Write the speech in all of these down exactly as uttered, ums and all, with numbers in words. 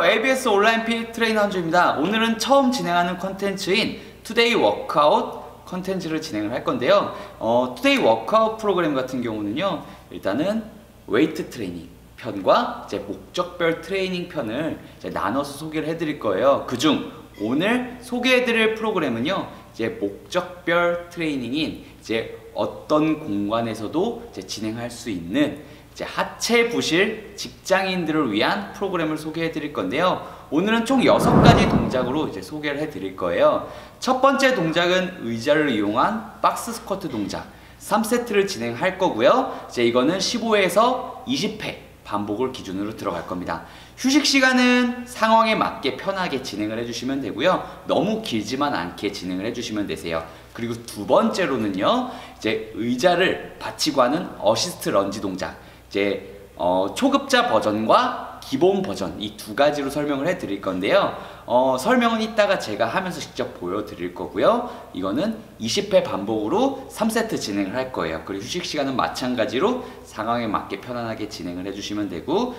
에이비에스 온라인 피티 트레이너 한주입니다. 오늘은 처음 진행하는 컨텐츠인 투데이 워크아웃 컨텐츠를 진행을 할 건데요. 어, 투데이 워크아웃 프로그램 같은 경우는요, 일단은 웨이트 트레이닝 편과 이제 목적별 트레이닝 편을 이제 나눠서 소개를 해드릴 거예요. 그중 오늘 소개해드릴 프로그램은요, 이제 목적별 트레이닝인 이제 어떤 공간에서도 이제 진행할 수 있는 이제 하체 부실 직장인들을 위한 프로그램을 소개해 드릴 건데요. 오늘은 총 여섯 가지 동작으로 이제 소개를 해 드릴 거예요. 첫 번째 동작은 의자를 이용한 박스 스쿼트 동작 삼 세트를 진행할 거고요. 이제 이거는 십오 회에서 이십 회 반복을 기준으로 들어갈 겁니다. 휴식 시간은 상황에 맞게 편하게 진행을 해주시면 되고요. 너무 길지만 않게 진행을 해주시면 되세요. 그리고 두 번째로는요, 이제 의자를 받치고 하는 어시스트 런지 동작, 이제 어, 초급자 버전과 기본 버전 이 두 가지로 설명을 해 드릴 건데요. 어, 설명은 이따가 제가 하면서 직접 보여드릴 거고요. 이거는 이십 회 반복으로 삼 세트 진행을 할 거예요. 그리고 휴식 시간은 마찬가지로 상황에 맞게 편안하게 진행을 해주시면 되고,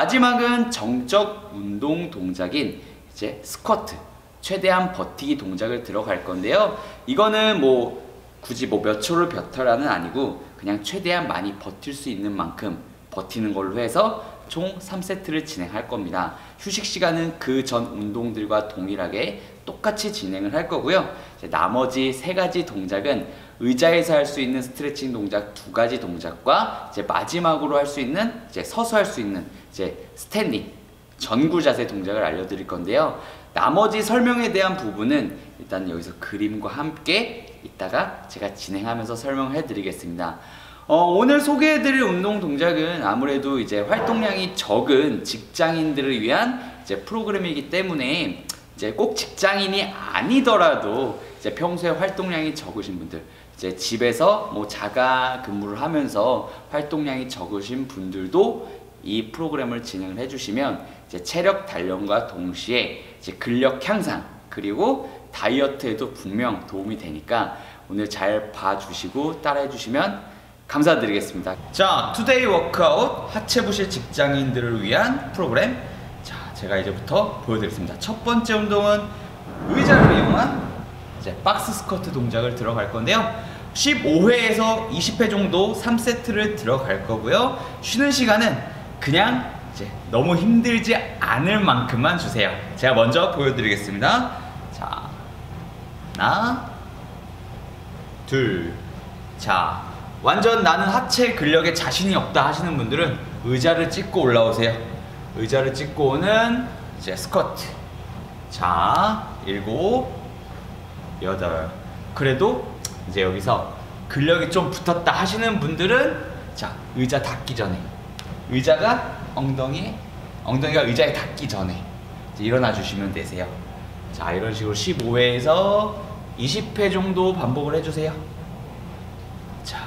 마지막은 정적 운동 동작인 이제 스쿼트, 최대한 버티기 동작을 들어갈 건데요. 이거는 뭐 굳이 뭐 몇 초를 버텨라는 아니고 그냥 최대한 많이 버틸 수 있는 만큼 버티는 걸로 해서 총 삼 세트를 진행할 겁니다. 휴식 시간은 그 전 운동들과 동일하게 똑같이 진행을 할 거고요. 이제 나머지 세 가지 동작은 의자에서 할 수 있는 스트레칭 동작 두 가지 동작과 이제 마지막으로 할 수 있는 이제 서서 할 수 있는 이제 스탠딩 전구 자세 동작을 알려드릴 건데요. 나머지 설명에 대한 부분은 일단 여기서 그림과 함께 이따가 제가 진행하면서 설명해 드리겠습니다. 어, 오늘 소개해드릴 운동 동작은 아무래도 이제 활동량이 적은 직장인들을 위한 이제 프로그램이기 때문에 이제 꼭 직장인이 아니더라도 이제 평소에 활동량이 적으신 분들, 이제 집에서 뭐 자가 근무를 하면서 활동량이 적으신 분들도 이 프로그램을 진행을 해주시면 이제 체력 단련과 동시에 이제 근력 향상 그리고 다이어트에도 분명 도움이 되니까 오늘 잘 봐주시고 따라해 주시면 감사드리겠습니다. 자, 투데이 워크아웃 하체 부실 직장인들을 위한 프로그램. 자, 제가 이제부터 보여드리겠습니다. 첫 번째 운동은 의자를 이용한 이제 박스 스쿼트 동작을 들어갈 건데요. 십오 회에서 이십 회 정도 삼 세트를 들어갈 거고요. 쉬는 시간은 그냥 이제 너무 힘들지 않을 만큼만 주세요. 제가 먼저 보여드리겠습니다. 자, 하나, 둘, 자. 완전 나는 하체 근력에 자신이 없다 하시는 분들은 의자를 찍고 올라오세요. 의자를 찍고 오는 이제 스쿼트. 자, 일곱, 여덟. 그래도 이제 여기서 근력이 좀 붙었다 하시는 분들은 자, 의자 닿기 전에 의자가 엉덩이, 엉덩이가 의자에 닿기 전에 이제 일어나 주시면 되세요. 자, 이런 식으로 십오 회에서 이십 회 정도 반복을 해주세요. 자,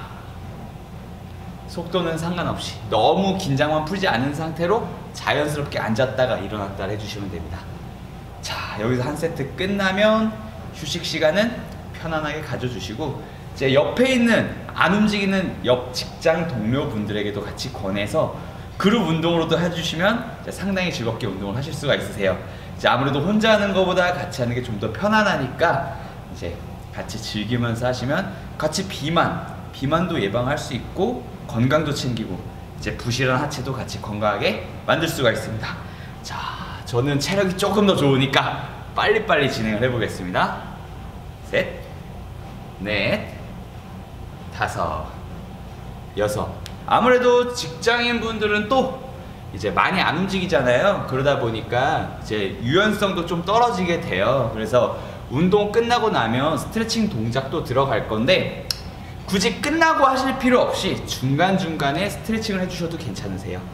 속도는 상관없이 너무 긴장만 풀지 않은 상태로 자연스럽게 앉았다가 일어났다 해주시면 됩니다. 자, 여기서 한 세트 끝나면 휴식 시간은 편안하게 가져주시고, 이제 옆에 있는 안 움직이는 옆 직장 동료분들에게도 같이 권해서 그룹 운동으로도 해주시면 이제 상당히 즐겁게 운동을 하실 수가 있으세요. 이제 아무래도 혼자 하는 것보다 같이 하는 게 좀 더 편안하니까 이제 같이 즐기면서 하시면 같이 비만, 비만도 예방할 수 있고 건강도 챙기고 이제 부실한 하체도 같이 건강하게 만들 수가 있습니다. 자, 저는 체력이 조금 더 좋으니까 빨리빨리 진행을 해보겠습니다. 셋, 넷, 다섯, 여섯. 아무래도 직장인 분들은 또 이제 많이 안 움직이잖아요. 그러다 보니까 이제 유연성도 좀 떨어지게 돼요. 그래서 운동 끝나고 나면 스트레칭 동작도 들어갈 건데 굳이 끝나고 하실 필요 없이 중간중간에 스트레칭을 해주셔도 괜찮으세요.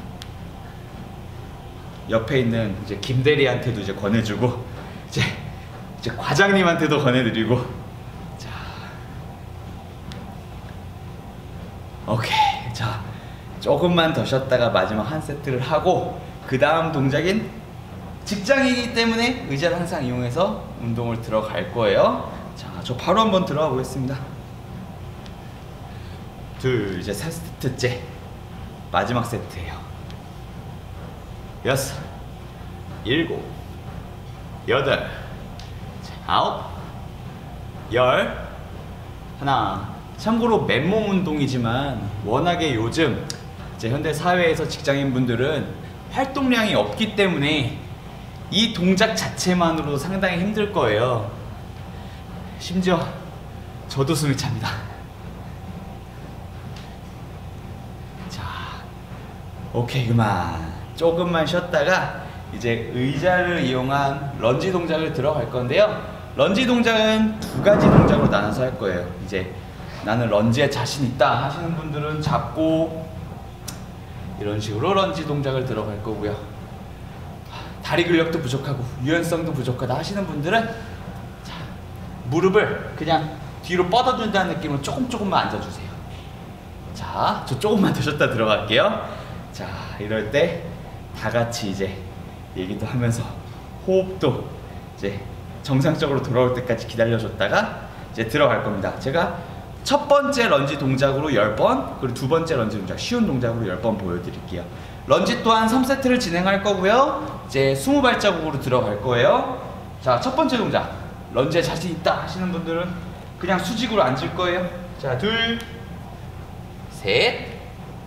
옆에 있는 이제 김대리한테도 이제 권해주고 이제, 이제 과장님한테도 권해드리고. 자, 오케이. 자, 조금만 더 쉬었다가 마지막 한 세트를 하고 그 다음 동작인 직장이기 때문에 의자를 항상 이용해서 운동을 들어갈 거예요. 자, 저 바로 한번 들어가 보겠습니다. 둘, 이제 세 세트째 마지막 세트예요. 여섯, 일곱, 여덟, 아홉, 열. 하나. 참고로 맨몸 운동이지만 워낙에 요즘 이제 현대 사회에서 직장인분들은 활동량이 없기 때문에 이 동작 자체만으로도 상당히 힘들 거예요. 심지어 저도 숨이 찹니다. 자, 오케이, 그만. 조금만 쉬었다가 이제 의자를 이용한 런지 동작을 들어갈 건데요. 런지 동작은 두 가지 동작으로 나눠서 할 거예요. 이제 나는 런지에 자신 있다 하시는 분들은 잡고 이런 식으로 런지 동작을 들어갈 거고요. 다리 근력도 부족하고 유연성도 부족하다 하시는 분들은 자, 무릎을 그냥 뒤로 뻗어준다는 느낌으로 조금 조금만 앉아주세요. 자, 저 조금만 더 쉬었다 들어갈게요. 자, 이럴 때 다 같이 이제 얘기도 하면서 호흡도 이제 정상적으로 돌아올 때까지 기다려줬다가 이제 들어갈 겁니다. 제가 첫 번째 런지 동작으로 열 번, 그리고 두 번째 런지 동작 쉬운 동작으로 열 번 보여드릴게요. 런지 또한 삼 세트를 진행할 거고요. 이제 이십 발자국으로 들어갈 거예요. 자, 첫 번째 동작 런지에 자신 있다 하시는 분들은 그냥 수직으로 앉을 거예요. 자, 둘, 셋,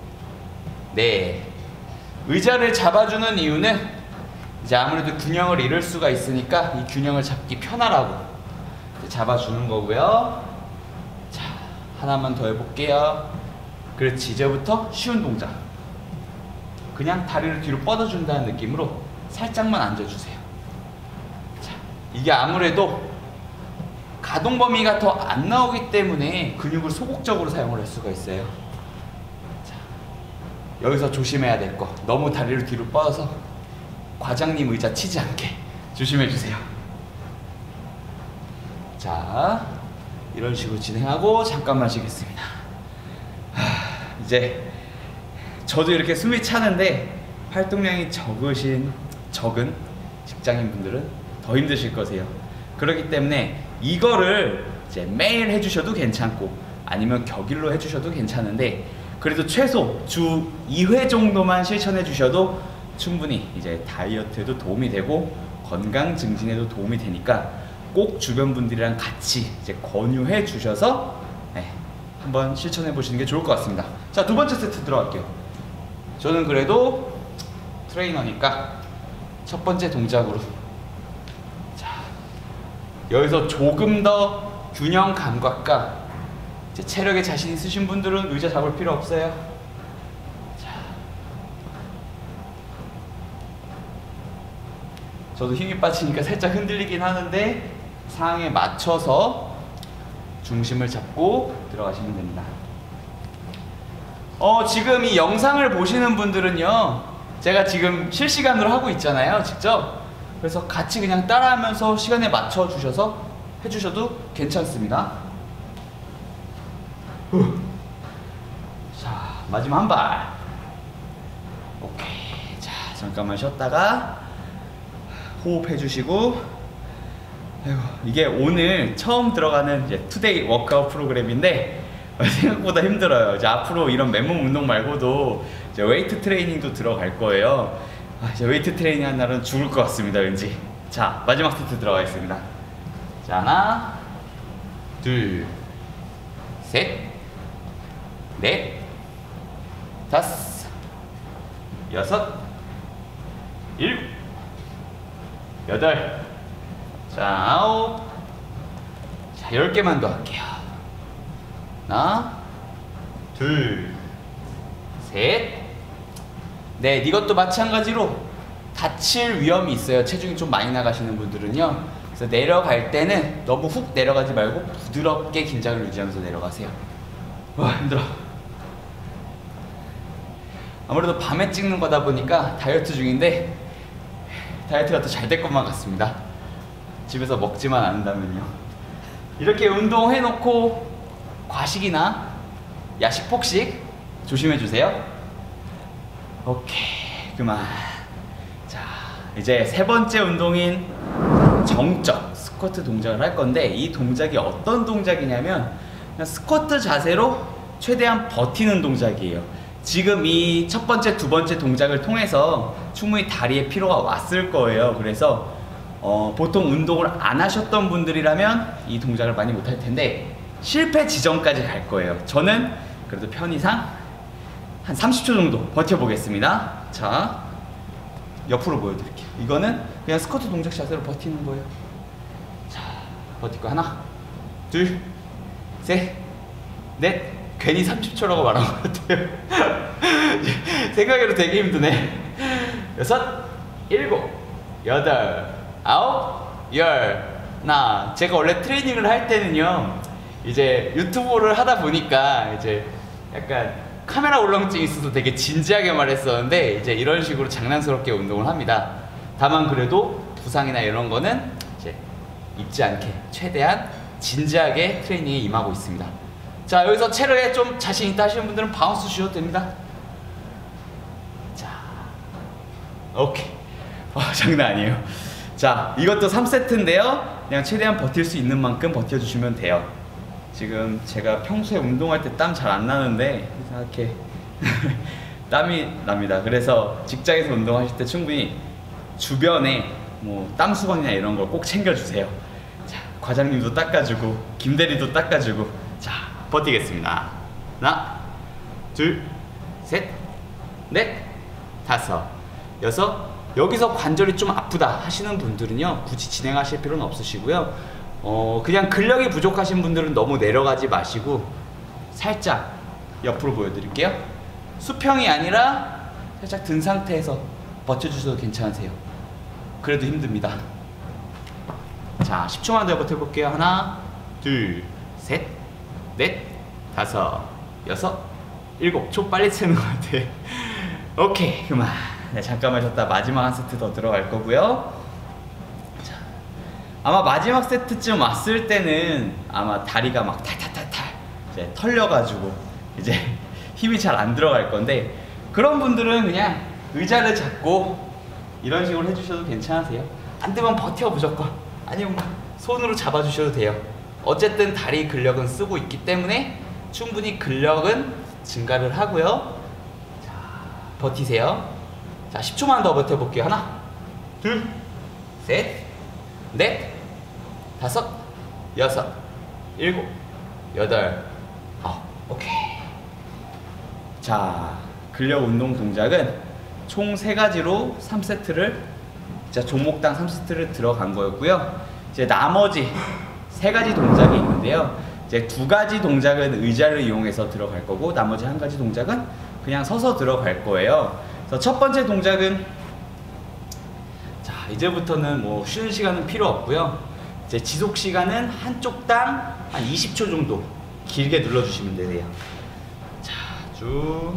넷. 의자를 잡아주는 이유는 이제 아무래도 균형을 잃을 수가 있으니까 이 균형을 잡기 편하라고 잡아주는 거고요. 자, 하나만 더 해볼게요. 그렇지, 이제부터 쉬운 동작. 그냥 다리를 뒤로 뻗어준다는 느낌으로 살짝만 앉아주세요. 자, 이게 아무래도 가동 범위가 더 안 나오기 때문에 근육을 소극적으로 사용을 할 수가 있어요. 자, 여기서 조심해야 될 거, 너무 다리를 뒤로 뻗어서 과장님 의자 치지 않게 조심해주세요. 자, 이런 식으로 진행하고 잠깐만 쉬겠습니다. 하, 이제 저도 이렇게 숨이 차는데 활동량이 적으신 적은 직장인분들은 더 힘드실 거세요. 그렇기 때문에 이거를 이제 매일 해주셔도 괜찮고 아니면 격일로 해주셔도 괜찮은데 그래도 최소 주 이 회 정도만 실천해 주셔도 충분히 이제 다이어트에도 도움이 되고 건강 증진에도 도움이 되니까 꼭 주변 분들이랑 같이 이제 권유해 주셔서 네, 한번 실천해 보시는 게 좋을 것 같습니다. 자, 두 번째 세트 들어갈게요. 저는 그래도 트레이너니까 첫 번째 동작으로 자, 여기서 조금 더 균형 감각과 이제 체력에 자신 있으신 분들은 의자 잡을 필요 없어요. 자, 저도 힘이 빠지니까 살짝 흔들리긴 하는데 상황에 맞춰서 중심을 잡고 들어가시면 됩니다. 어, 지금 이 영상을 보시는 분들은요, 제가 지금 실시간으로 하고 있잖아요, 직접. 그래서 같이 그냥 따라하면서 시간에 맞춰 주셔서 해주셔도 괜찮습니다. 후. 자, 마지막 한 발. 오케이. 자, 잠깐만 쉬었다가 호흡해 주시고. 아이고, 이게 오늘 처음 들어가는 이제 투데이 워크아웃 프로그램인데 생각보다 힘들어요. 이제 앞으로 이런 맨몸 운동 말고도 이제 웨이트 트레이닝도 들어갈 거예요. 아, 이제 웨이트 트레이닝 한 날은 죽을 것 같습니다, 왠지. 자, 마지막 세트 들어가겠습니다. 자, 하나, 둘, 셋, 넷, 다섯, 여섯, 일곱, 여덟, 자, 아홉, 자, 열 개만 더 할게요. 하나, 둘, 셋, 넷. 이것도 마찬가지로 다칠 위험이 있어요. 체중이 좀 많이 나가시는 분들은요. 그래서 내려갈 때는 너무 훅 내려가지 말고 부드럽게 긴장을 유지하면서 내려가세요. 와, 힘들어. 아무래도 밤에 찍는 거다 보니까 다이어트 중인데 다이어트가 더 잘 될 것만 같습니다. 집에서 먹지만 않는다면요. 이렇게 운동해놓고 과식이나 야식, 폭식 조심해주세요. 오케이, 그만. 자, 이제 세 번째 운동인 정적 스쿼트 동작을 할 건데 이 동작이 어떤 동작이냐면 그냥 스쿼트 자세로 최대한 버티는 동작이에요. 지금 이 첫 번째, 두 번째 동작을 통해서 충분히 다리에 피로가 왔을 거예요. 그래서 어, 보통 운동을 안 하셨던 분들이라면 이 동작을 많이 못할 텐데 실패 지점까지 갈 거예요. 저는 그래도 편의상 한 삼십 초 정도 버텨보겠습니다. 자, 옆으로 보여드릴게요. 이거는 그냥 스쿼트 동작 자세로 버티는 거예요. 자, 버티고 하나, 둘, 셋, 넷. 괜히 삼십 초라고 말한 것 같아요. 생각해도 되게 힘드네. 여섯, 일곱, 여덟, 아홉, 열. 나 제가 원래 트레이닝을 할 때는요, 이제 유튜브를 하다 보니까 이제 약간 카메라 울렁증이 있어서 되게 진지하게 말했었는데 이제 이런 식으로 장난스럽게 운동을 합니다. 다만 그래도 부상이나 이런 거는 이제 입지 않게 최대한 진지하게 트레이닝에 임하고 있습니다. 자, 여기서 체력에 좀 자신 있다 하시는 분들은 바운스 주셔도 됩니다. 자, 오케이. 어, 장난 아니에요. 자, 이것도 삼 세트인데요. 그냥 최대한 버틸 수 있는 만큼 버텨주시면 돼요. 지금 제가 평소에 운동할 때 땀 잘 안 나는데 이렇게 땀이 납니다. 그래서 직장에서 운동하실 때 충분히 주변에 뭐 땀 수건이나 이런 걸 꼭 챙겨주세요. 자, 과장님도 닦아주고 김대리도 닦아주고. 자, 버티겠습니다. 하나, 둘, 셋, 넷, 다섯, 여섯. 여기서 관절이 좀 아프다 하시는 분들은요, 굳이 진행하실 필요는 없으시고요. 어, 그냥 근력이 부족하신 분들은 너무 내려가지 마시고 살짝 옆으로 보여드릴게요. 수평이 아니라 살짝 든 상태에서 버텨주셔도 괜찮으세요. 그래도 힘듭니다. 자, 십 초만 더 버텨볼게요. 하나, 둘, 셋, 넷, 다섯, 여섯, 일곱. 초 빨리 채는 것 같아. 오케이, 그만. 네, 잠깐만 쉬었다 마지막 한 세트 더 들어갈 거고요. 자, 아마 마지막 세트쯤 왔을 때는 아마 다리가 막 탈탈탈탈 이제 털려가지고 이제 힘이 잘 안 들어갈 건데, 그런 분들은 그냥 의자를 잡고 이런 식으로 해주셔도 괜찮으세요. 안 되면 버텨 무조건. 아니면 손으로 잡아주셔도 돼요. 어쨌든 다리 근력은 쓰고 있기 때문에 충분히 근력은 증가를 하고요. 자, 버티세요. 자, 십 초만 더 버텨볼게요. 하나, 둘, 셋, 넷, 다섯, 여섯, 일곱, 여덟, 아홉. 오케이. 자, 근력 운동 동작은 총 세 가지로 삼 세트를, 자, 종목당 삼 세트를 들어간 거였고요. 이제 나머지 세 가지 동작이 있는데요. 이제 두 가지 동작은 의자를 이용해서 들어갈 거고, 나머지 한 가지 동작은 그냥 서서 들어갈 거예요. 그래서 첫 번째 동작은, 자, 이제부터는 뭐 쉬는 시간은 필요 없고요. 이제 지속 시간은 한쪽당 한 이십 초 정도 길게 눌러주시면 되세요. 자, 쭉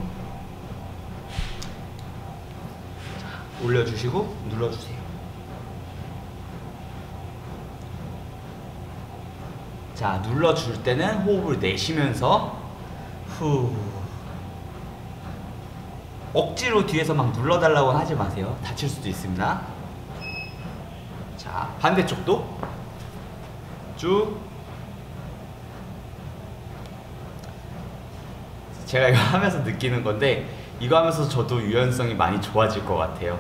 자, 올려주시고 눌러주세요. 자, 눌러줄 때는 호흡을 내쉬면서 후. 억지로 뒤에서 막 눌러달라고 하지 마세요. 다칠 수도 있습니다. 자, 반대쪽도 쭉. 제가 이거 하면서 느끼는 건데, 이거 하면서 저도 유연성이 많이 좋아질 것 같아요.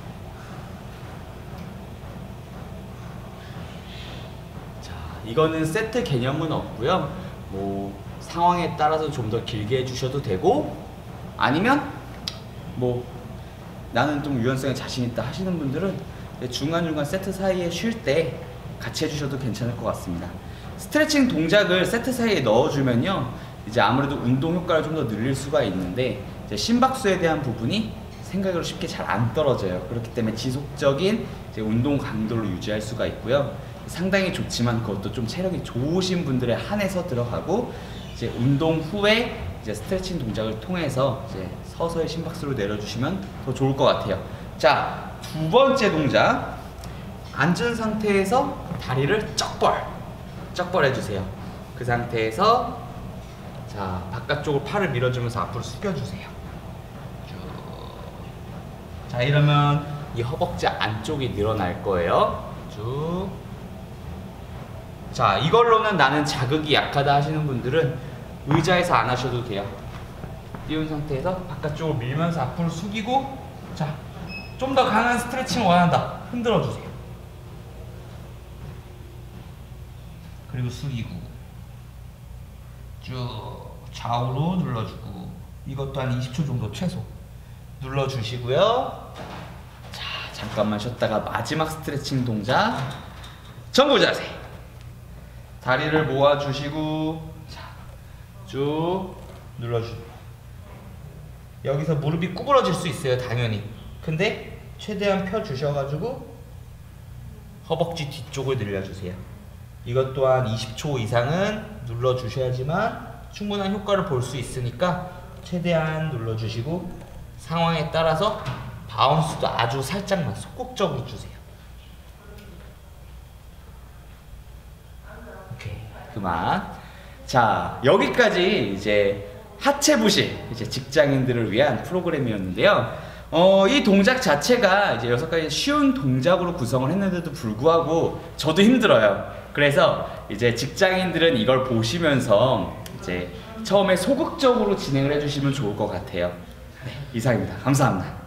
자, 이거는 세트 개념은 없고요. 뭐 상황에 따라서 좀 더 길게 해주셔도 되고, 아니면 뭐 나는 좀 유연성에 자신 있다 하시는 분들은 중간중간 세트 사이에 쉴 때 같이 해주셔도 괜찮을 것 같습니다. 스트레칭 동작을 세트 사이에 넣어주면요, 이제 아무래도 운동 효과를 좀 더 늘릴 수가 있는데, 이제 심박수에 대한 부분이 생각으로 쉽게 잘 안 떨어져요. 그렇기 때문에 지속적인 이제 운동 강도를 유지할 수가 있고요. 상당히 좋지만 그것도 좀 체력이 좋으신 분들에 한해서 들어가고, 이제 운동 후에 이제 스트레칭 동작을 통해서 이제 서서히 심박수를 내려주시면 더 좋을 것 같아요. 자, 두 번째 동작. 앉은 상태에서 다리를 쩍벌, 쩍벌 해주세요. 그 상태에서 자, 바깥쪽으로 팔을 밀어주면서 앞으로 숙여주세요. 쭉. 자, 이러면 이 허벅지 안쪽이 늘어날 거예요. 쭉. 자, 이걸로는 나는 자극이 약하다 하시는 분들은 의자에서 안 하셔도 돼요. 띄운 상태에서 바깥쪽으로 밀면서 앞으로 숙이고, 자, 좀 더 강한 스트레칭을 원한다. 흔들어 주세요. 그리고 숙이고 쭉 좌우로 눌러주고, 이것도 한 이십 초 정도 최소 눌러주시고요. 자, 잠깐만 쉬었다가 마지막 스트레칭 동작, 정구 자세. 다리를 모아주시고, 자, 쭉 눌러주고. 여기서 무릎이 구부러질 수 있어요, 당연히. 근데 최대한 펴주셔가지고 허벅지 뒤쪽을 늘려주세요. 이것 또한 이십 초 이상은 눌러주셔야지만 충분한 효과를 볼 수 있으니까 최대한 눌러주시고, 상황에 따라서 바운스도 아주 살짝만 소극적으로 주세요. 오케이, 그만. 자, 여기까지 이제 하체 부실, 이제 직장인들을 위한 프로그램이었는데요. 어, 이 동작 자체가 이제 여섯 가지 쉬운 동작으로 구성을 했는데도 불구하고 저도 힘들어요. 그래서 이제 직장인들은 이걸 보시면서 이제 처음에 소극적으로 진행을 해주시면 좋을 것 같아요. 네, 이상입니다. 감사합니다.